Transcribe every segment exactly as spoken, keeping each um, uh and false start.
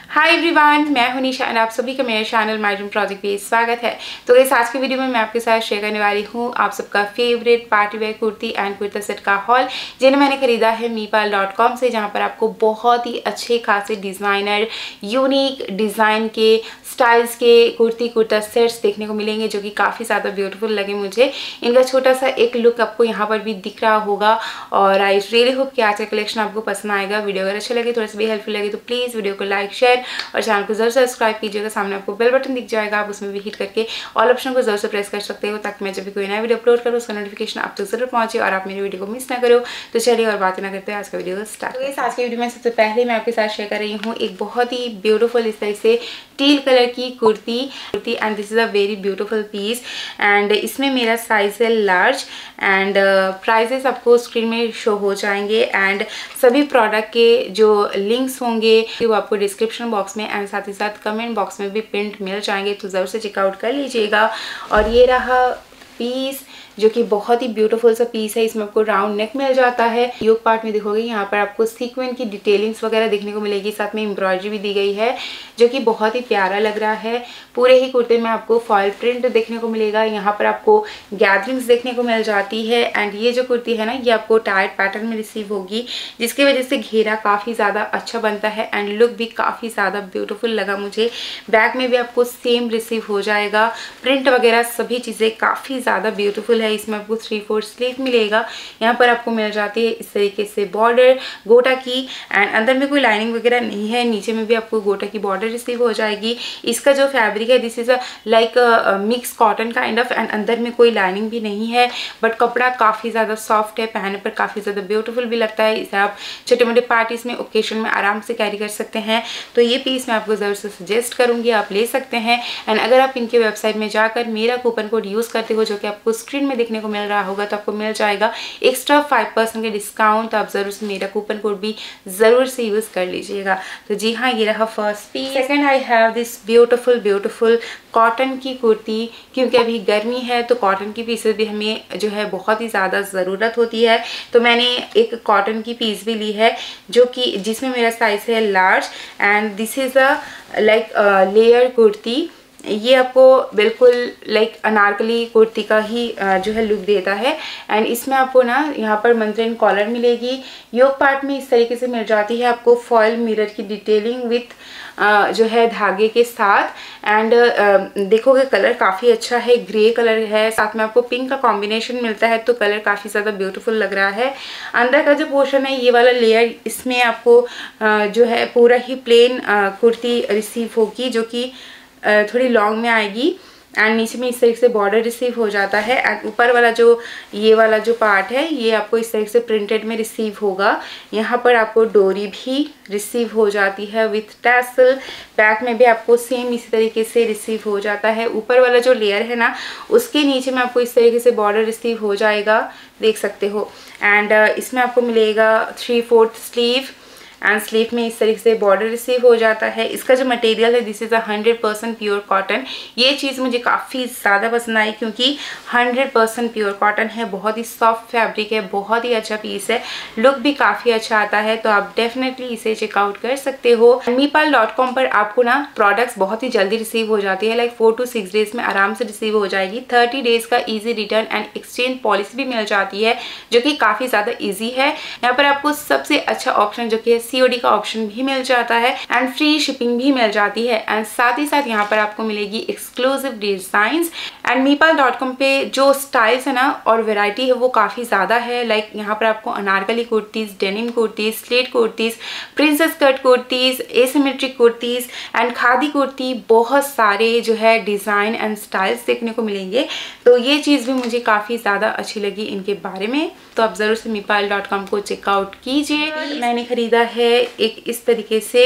Hi everyone, मैं हूं निशा और आप सभी का मेरे चैनल माय ड्रीम प्रोजेक्ट पे स्वागत है। तो गाइस, आज की वीडियो में मैं आपके साथ शेयर करने वाली हूं आप सबका favourite party wear kurti and kurta set का हॉल, जिन्हें मैंने खरीदा है मीपाल डॉट कॉम से, जहां पर आपको बहुत ही अच्छे खासे डिज़ाइनर यूनिक डिज़ाइन के स्टाइल्स के कुर्ती कुर्ता सेट्स देखने को मिलेंगे, जो कि काफ़ी ज़्यादा ब्यूटीफुल लगे मुझे। इनका छोटा सा एक लुक आपको यहाँ पर भी दिख रहा होगा और आई रियली होप कि आज का कलेक्शन आपको पसंद आएगा। वीडियो अगर अच्छा लगे, थोड़ा सा भी हेल्पफुल लगे तो प्लीज़ वीडियो को लाइक शेयर और चैनल को जरूर सब्सक्राइब कीजिएगा। सामने आपको बेल बटन दिख जाएगा, आप उसमें भी हिट करके ऑल ऑप्शन को जरूर से प्रेस कर सकते हो, ताकि मैं जब भी कोई नया वीडियो अपलोड करूँ उसका नोटिफिकेशन आप तक जरूर पहुंचे और आप मेरी वीडियो को मिस ना करो। तो चलिए और बातें ना करते हैं, आज का वीडियो स्टार्ट। तो आज की वीडियो में सबसे पहले मैं आपके साथ शेयर कर रही हूँ एक बहुत ही ब्यूटीफुल इस तरह से टील कलर की kurti kurti and this is a very beautiful piece and इसमें मेरा साइज है लार्ज एंड प्राइसेस आपको स्क्रीन में शो हो जाएंगे एंड सभी प्रोडक्ट के जो लिंक्स होंगे वो आपको डिस्क्रिप्शन बॉक्स में एंड साथ ही साथ कमेंट बॉक्स में भी प्रिंट मिल जाएंगे, तो ज़रूर से चेकआउट कर लीजिएगा। और ये रहा पीस, जो कि बहुत ही ब्यूटीफुल सा पीस है। इसमें आपको राउंड नेक मिल जाता है। योक पार्ट में देखोगे यहाँ पर आपको सीक्वेंस की डिटेलिंग्स वगैरह देखने को मिलेगी, साथ में एम्ब्रॉयडरी भी दी गई है, जो कि बहुत ही प्यारा लग रहा है। पूरे ही कुर्ते में आपको फॉयल प्रिंट देखने को मिलेगा। यहाँ पर आपको गैदरिंग्स देखने को मिल जाती है एंड ये जो कुर्ती है ना, ये आपको टाइट पैटर्न में रिसीव होगी, जिसकी वजह से घेरा काफ़ी ज़्यादा अच्छा बनता है एंड लुक भी काफ़ी ज़्यादा ब्यूटीफुल लगा मुझे। बैक में भी आपको सेम रिसीव हो जाएगा। प्रिंट वगैरह सभी चीज़ें काफ़ी ज़्यादा ब्यूटीफुल है। इसमें आपको थ्री फोर्थ स्लीव मिलेगा। यहाँ पर आपको मिल जाती है इस तरीके से बॉर्डर गोटा की एंड अंदर में कोई लाइनिंग वगैरह नहीं है। नीचे में भी आपको गोटा की बॉर्डर रिसीव हो जाएगी। इसका जो फैब्रिक है this is a like mix cotton kind of and अंदर में कोई लाइनिंग भी नहीं है, बट कपड़ा काफ़ी ज़्यादा सॉफ्ट है, पहनने पर काफ़ी ज़्यादा ब्यूटीफुल भी लगता है। इसे आप छोटे मोटे पार्टीज में ओकेजन में आराम से कैरी कर सकते हैं। तो ये पीस मैं आपको ज़रूर से सजेस्ट करूँगी, आप ले सकते हैं। एंड अगर आप इनके वेबसाइट में जाकर मेरा कूपन कोड यूज़ करते हो, जो कि आपको स्क्रीन में देखने को मिल रहा होगा, तो आपको मिल जाएगा एक्स्ट्रा फाइव परसेंट के डिस्काउंट। तो आप जरूर से मेरा कूपन कोड भी जरूर से यूज कर लीजिएगा। तो जी हाँ, ये रहा first piece. Second I have this beautiful beautiful cotton की कुर्ती। क्योंकि अभी गर्मी है तो कॉटन की पीसेस भी हमें जो है बहुत ही ज़्यादा ज़रूरत होती है, तो मैंने एक कॉटन की पीस भी ली है, जो कि जिसमें मेरा साइज है large and this is a like layer kurti. ये आपको बिल्कुल लाइक अनारकली कुर्ती का ही जो है लुक देता है एंड इसमें आपको ना यहाँ पर मंजरीन कॉलर मिलेगी। योक पार्ट में इस तरीके से मिल जाती है आपको फॉयल मिरर की डिटेलिंग विथ जो है धागे के साथ एंड देखोगे कलर काफ़ी अच्छा है, ग्रे कलर है, साथ में आपको पिंक का कॉम्बिनेशन मिलता है, तो कलर काफ़ी ज़्यादा ब्यूटीफुल लग रहा है। अंदर का जो पोर्शन है ये वाला लेयर, इसमें आपको जो है पूरा ही प्लेन कुर्ती रिसीव होगी, जो कि थोड़ी लॉन्ग में आएगी एंड नीचे में इस तरीके से बॉर्डर रिसीव हो जाता है एंड ऊपर वाला जो ये वाला जो पार्ट है ये आपको इस तरीके से प्रिंटेड में रिसीव होगा। यहाँ पर आपको डोरी भी रिसीव हो जाती है विथ टैसल। बैक में भी आपको सेम इसी तरीके से रिसीव हो जाता है। ऊपर वाला जो लेयर है ना, उसके नीचे में आपको इस तरीके से बॉर्डर रिसीव हो जाएगा, देख सकते हो। एंड इसमें आपको मिलेगा three fourth sleeve and sleeve में इस तरीके से बॉर्डर रिसीव हो जाता है। इसका जो मटेरियल है this is a hundred percent pure cotton. ये चीज़ मुझे काफ़ी ज़्यादा पसंद आई, क्योंकि हंड्रेड परसेंट प्योर कॉटन है, बहुत ही सॉफ्ट फैब्रिक है, बहुत ही अच्छा पीस है, लुक भी काफ़ी अच्छा आता है। तो आप डेफिनेटली इसे चेकआउट कर सकते हो। मीपाल डॉट कॉम पर आपको ना प्रोडक्ट्स बहुत ही जल्दी रिसीव हो जाती है, like four to six days में आराम से रिसीव हो जाएगी। थर्टी डेज का easy return and exchange policy भी मिल जाती है, जो कि काफ़ी ज़्यादा ईजी है। यहाँ पर आपको सबसे अच्छा ऑप्शन जो कि सीओडी का ऑप्शन भी मिल जाता है एंड फ्री शिपिंग भी मिल जाती है एंड साथ ही साथ यहाँ पर आपको मिलेगी एक्सक्लूसिव डिजाइंस। एंड मीपाल डॉट कॉम पे जो स्टाइल्स है ना और वैरायटी है वो काफ़ी ज़्यादा है। लाइक यहाँ पर आपको Anarkali kurtis, denim kurtis, slit kurtis, princess cut kurtis, asymmetric kurtis and khadi kurti, बहुत सारे जो है डिज़ाइन एंड स्टाइल्स देखने को मिलेंगे। तो ये चीज़ भी मुझे काफ़ी ज़्यादा अच्छी लगी इनके बारे में, तो आप ज़रूर से मीपाल डॉट कॉम को चेकआउट कीजिए। मैंने ख़रीदा है एक इस तरीके से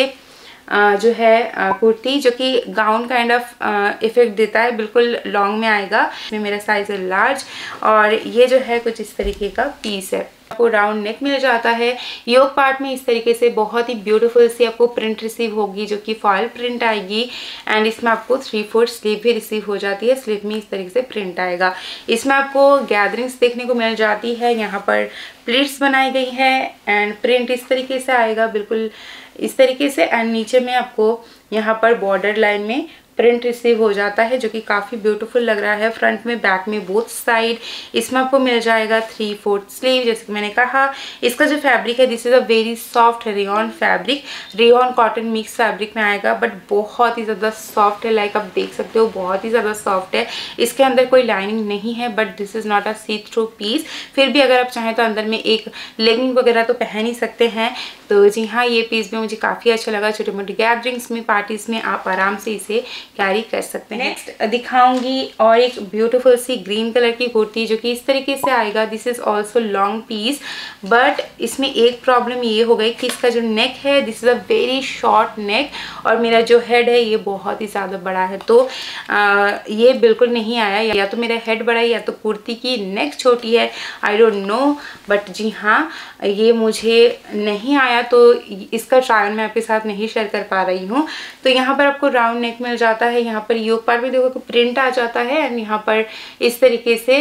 आ, जो है कुर्ती, जो कि गाउन काइंड ऑफ इफेक्ट देता है, बिल्कुल लॉन्ग में आएगा। इसमें मेरा साइज है लार्ज और ये जो है कुछ इस तरीके का पीस है। आपको राउंड नेक मिल जाता है। योक पार्ट में इस तरीके से बहुत ही ब्यूटीफुल सी आपको प्रिंट रिसीव होगी, जो कि फॉयल प्रिंट आएगी एंड इसमें आपको थ्री फोर्थ स्लीव भी रिसीव हो जाती है। स्लीव में इस तरीके से प्रिंट आएगा। इसमें आपको गैदरिंग्स देखने को मिल जाती है। यहाँ पर प्लीट्स बनाई गई है एंड प्रिंट इस तरीके से आएगा, बिल्कुल इस तरीके से। एंड नीचे में आपको यहाँ पर बॉर्डर लाइन में प्रिंट रिसीव हो जाता है जो कि काफ़ी ब्यूटीफुल लग रहा है। फ्रंट में बैक में बोथ साइड इसमें आपको मिल जाएगा थ्री फोर्थ स्लीव। जैसे कि मैंने कहा, इसका जो फैब्रिक है this is a very soft rayon fabric, rayon cotton mix fabric में आएगा, बट बहुत ही ज़्यादा सॉफ्ट है। लाइक आप देख सकते हो बहुत ही ज़्यादा सॉफ्ट है। इसके अंदर कोई लाइनिंग नहीं है, but this is not a see through piece. फिर भी अगर आप चाहें तो अंदर में एक लेगिंग वगैरह तो पहन ही सकते हैं। तो जी हाँ, ये पीस भी मुझे काफ़ी अच्छा लगा। छोटी मोटी गैदरिंग्स में, पार्टीज में आप आराम से इसे कैरी कर सकते हैं। नेक्स्ट दिखाऊंगी और एक ब्यूटीफुल सी ग्रीन कलर की कुर्ती जो कि इस तरीके से आएगा। This is also long piece, but इसमें एक प्रॉब्लम ये हो गई कि इसका जो नेक है this is a very short neck, और मेरा जो हेड है ये बहुत ही ज़्यादा बड़ा है। तो आ, ये बिल्कुल नहीं आया, या तो मेरा हेड बड़ा है या तो कुर्ती की नेक छोटी है, आई डोंट नो। बट जी हाँ, ये मुझे नहीं आया, तो इसका ट्रायल मैं आपके साथ नहीं शेयर कर पा रही हूँ। तो यहाँ पर आपको राउंड नेक मिल जाता है, यहाँ पर योक पार्ट में देखो कि प्रिंट आ जाता है, एंड यहाँ पर इस तरीके से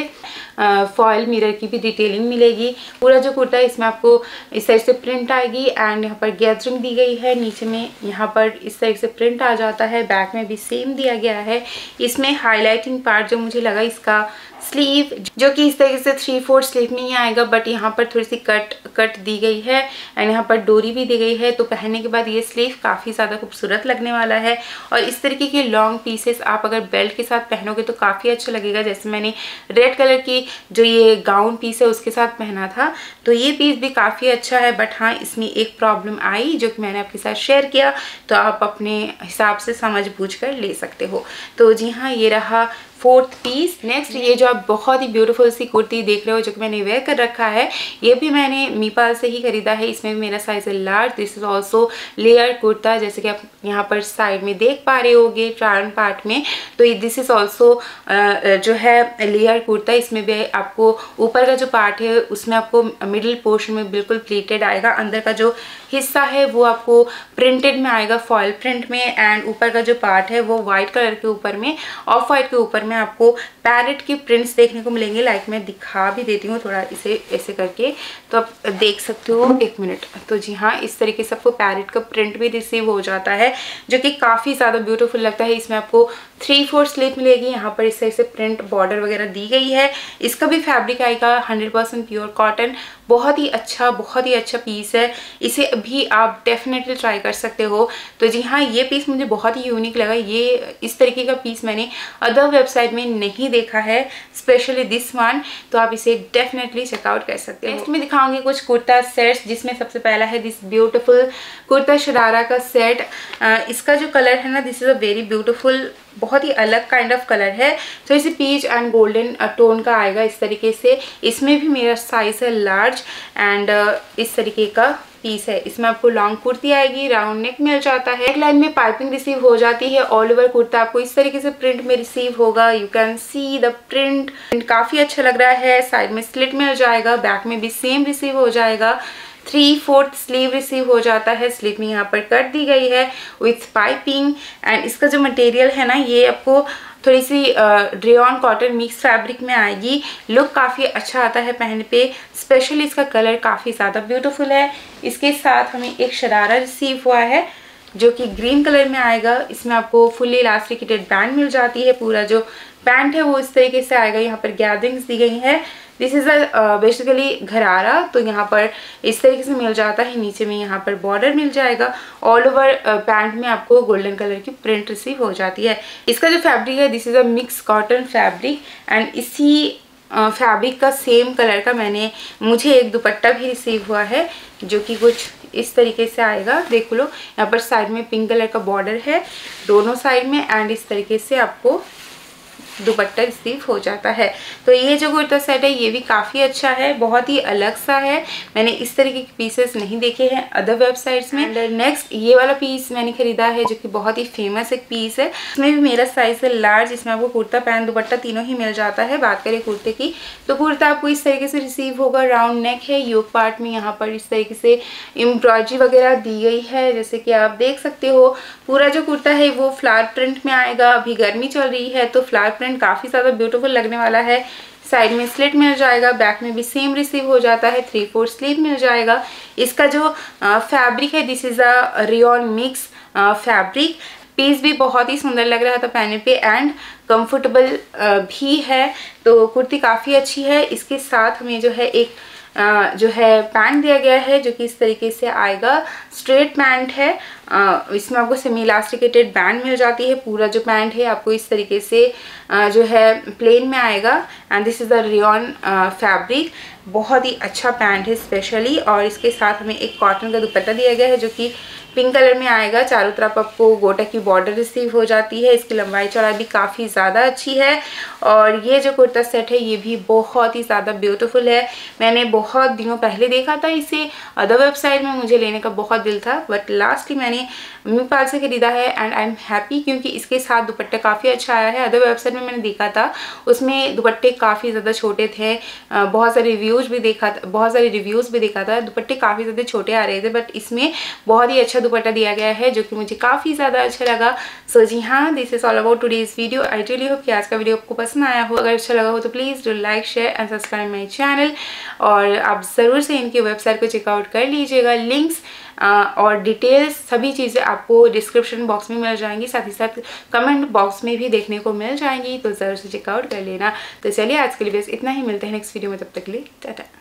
फॉयल मिरर की भी डिटेलिंग मिलेगी। पूरा जो कुर्ता है इसमें आपको इस साइड से प्रिंट आएगी, एंड यहाँ पर गैदरिंग दी गई है। नीचे में यहाँ पर इस साइड से प्रिंट आ जाता है, बैक में भी सेम दिया गया है। इसमें हाईलाइटिंग पार्ट जो मुझे लगा इसका स्लीव, जो कि इस तरीके से थ्री फोर्थ स्लीव में ही आएगा, बट यहाँ पर थोड़ी सी कट कट दी गई है, एंड यहाँ पर डोरी भी दी गई है। तो पहनने के बाद ये स्लीव काफ़ी ज़्यादा खूबसूरत लगने वाला है। और इस तरीके के लॉन्ग पीसेस आप अगर बेल्ट के साथ पहनोगे तो काफ़ी अच्छा लगेगा। जैसे मैंने रेड कलर की जो ये गाउन पीस है उसके साथ पहना था, तो ये पीस भी काफ़ी अच्छा है। बट हाँ, इसमें एक प्रॉब्लम आई जो कि मैंने आपके साथ शेयर किया, तो आप अपने हिसाब से समझ बूझ कर ले सकते हो। तो जी हाँ, ये रहा फोर्थ पीस। नेक्स्ट ये जो आप बहुत ही ब्यूटीफुल सी कुर्ती देख रहे हो जो कि मैंने वेयर कर रखा है, ये भी मैंने मीपाल से ही खरीदा है। इसमें भी मेरा साइज है large. This is also layer kurta, जैसे कि आप यहाँ पर साइड में देख पा रहे होगे फ्रंट पार्ट में। तो दिस इज ऑल्सो जो है लेयर कुर्ता। इसमें भी आपको ऊपर का जो पार्ट है उसमें आपको मिडिल पोर्शन में बिल्कुल प्लीटेड आएगा। अंदर का जो हिस्सा है वो आपको प्रिंटेड में आएगा, फॉयल प्रिंट में, एंड ऊपर का जो पार्ट है वो व्हाइट कलर के ऊपर में, ऑफ वाइट के ऊपर में आपको पैरेट के प्रिंट्स देखने को मिलेंगे। लाइक मैं दिखा भी देती हूँ थोड़ा इसे ऐसे करके, तो आप देख सकते हो। एक मिनट। तो जी हाँ, इस तरीके से आपको पैरेट का प्रिंट भी रिसीव हो जाता है जो कि काफ़ी ज़्यादा ब्यूटीफुल लगता है। इसमें आपको थ्री फोर स्लीव मिलेगी, यहाँ पर इस साइड से प्रिंट बॉर्डर वगैरह दी गई है। इसका भी फैब्रिक आएगा हंड्रेड परसेंट प्योर कॉटन। बहुत ही अच्छा बहुत ही अच्छा पीस है, इसे भी आप डेफिनेटली ट्राई कर सकते हो। तो जी हाँ, ये पीस मुझे बहुत ही यूनिक लगा। ये इस तरीके का पीस मैंने अदर वेबसाइट में नहीं देखा है, स्पेशली दिस वन। तो आप इसे डेफिनेटली चेकआउट कर सकते हो। नेक्स्ट मैं दिखाऊंगी कुछ कुर्ता सेट्स, जिसमें सबसे पहला है दिस ब्यूटीफुल कुर्ता शरारा का सेट। इसका जो कलर है ना, this is a very beautiful, बहुत ही अलग काइंड ऑफ कलर है। तो इसे पीच एंड गोल्डन टोन का आएगा इस तरीके से। इसमें भी मेरा साइज है लार्ज, एंड इस तरीके का पीस है। इसमें आपको लॉन्ग कुर्ती आएगी, राउंड नेक मिल जाता है, नेक लाइन में पाइपिंग रिसीव हो जाती है। ऑल ओवर कुर्ता आपको इस तरीके से प्रिंट में रिसीव होगा। You can see the print, काफी अच्छा लग रहा है। साइड में स्लिट मिल जाएगा, बैक में भी सेम रिसीव हो जाएगा। थ्री फोर्थ स्लीव रिसीव हो जाता है। स्लीव में यहाँ पर कट दी गई है विथ पाइपिंग, एंड इसका जो मटेरियल है ना, ये आपको थोड़ी सी रेयॉन कॉटन मिक्स फैब्रिक में आएगी। लुक काफ़ी अच्छा आता है पहनने पे, स्पेशली इसका कलर काफ़ी ज़्यादा ब्यूटीफुल है। इसके साथ हमें एक शरारा रिसीव हुआ है जो कि ग्रीन कलर में आएगा। इसमें आपको फुल्ली इलास्टिकेटेड बैंड मिल जाती है। पूरा जो पैंट है वो इस तरीके से आएगा। यहाँ पर गैदरिंग्स दी गई है। This is a basically gharara, तो यहाँ पर इस तरीके से मिल जाता है। नीचे में यहाँ पर बॉर्डर मिल जाएगा। ऑल ओवर पैंट में आपको गोल्डन कलर की प्रिंट रिसीव हो जाती है। इसका जो फैब्रिक है this is a mix cotton fabric, and इसी फैब्रिक का सेम कलर का मैंने मुझे एक दुपट्टा भी रिसीव हुआ है जो कि कुछ इस तरीके से आएगा। देख लो, यहाँ पर साइड में पिंक कलर का बॉर्डर है दोनों साइड में, एंड इस तरीके से आपको दुपट्टा रिसीव हो जाता है। तो ये जो कुर्ता सेट है ये भी काफ़ी अच्छा है, बहुत ही अलग सा है। मैंने इस तरीके के पीसेस नहीं देखे हैं अदर वेबसाइट्स में। एंड नेक्स्ट ये वाला पीस मैंने खरीदा है जो कि बहुत ही फेमस एक पीस है। इसमें भी मेरा साइज है लार्ज। इसमें आपको कुर्ता पैंट दुपट्टा तीनों ही मिल जाता है। बात करें कुर्ते की, तो कुर्ता आपको इस तरीके से रिसीव होगा। राउंड नेक है, योक पार्ट में यहाँ पर इस तरीके से एम्ब्रॉयडरी वगैरह दी गई है, जैसे कि आप देख सकते हो। पूरा जो कुर्ता है वो फ्लावर प्रिंट में आएगा। अभी गर्मी चल रही है तो फ्लावर प्रिंट काफ़ी ज़्यादा ब्यूटीफुल लगने वाला है। साइड में स्लिट मिल जाएगा, बैक में भी सेम रिसीव हो जाता है, थ्री फोर स्लीव मिल जाएगा। इसका जो फैब्रिक है this is a rayon mix fabric. Piece भी बहुत ही सुंदर लग रहा था पहनने पे एंड कंफर्टेबल भी है, तो कुर्ती काफ़ी अच्छी है। इसके साथ हमें जो है एक Uh, जो है पैंट दिया गया है जो कि इस तरीके से आएगा, स्ट्रेट पैंट है। uh, इसमें आपको सेमी इलास्टिकेटेड बैंड मिल जाती है। पूरा जो पैंट है आपको इस तरीके से uh, जो है प्लेन में आएगा and this is the rayon fabric. बहुत ही अच्छा पैंट है स्पेशली। और इसके साथ हमें एक कॉटन का दुपट्टा दिया गया है जो कि पिंक कलर में आएगा। चारों तरफ आपको गोटा की बॉर्डर रिसीव हो जाती है। इसकी लंबाई चौड़ाई भी काफ़ी ज़्यादा अच्छी है और ये जो कुर्ता सेट है ये भी बहुत ही ज़्यादा ब्यूटीफुल है। मैंने बहुत दिनों पहले देखा था इसे अदर वेबसाइट में, मुझे लेने का बहुत दिल था बट लास्टली मैंने मम्मी पाल से खरीदा है एंड आई एम हैप्पी क्योंकि इसके साथ दुपट्टा काफ़ी अच्छा आया है। अदर वेबसाइट में मैंने देखा था उसमें दुपट्टे काफ़ी ज़्यादा छोटे थे, बहुत सारे रिव्यूज़ भी देखा था बहुत सारे रिव्यूज़ भी देखा था दुपट्टे काफ़ी ज़्यादा छोटे आ रहे थे, बट इसमें बहुत ही अच्छा दुपट्टा दिया गया है जो कि मुझे काफ़ी ज़्यादा अच्छा लगा। सो so, जी हाँ, this is all about today's video. I really hope कि आज का वीडियो आपको पसंद आया हो। अगर अच्छा लगा हो तो please do like share and subscribe my channel और आप ज़रूर से इनकी वेबसाइट को चेकआउट कर लीजिएगा। लिंक्स और डिटेल्स सभी चीज़ें आपको डिस्क्रिप्शन बॉक्स में मिल जाएंगी, साथ ही साथ कमेंट बॉक्स में भी देखने को मिल जाएंगी, तो ज़रूर से चेकआउट कर लेना। तो चलिए आज के लिए बस इतना ही, मिलते हैं नेक्स्ट वीडियो में, तब तक के लिए टाटा।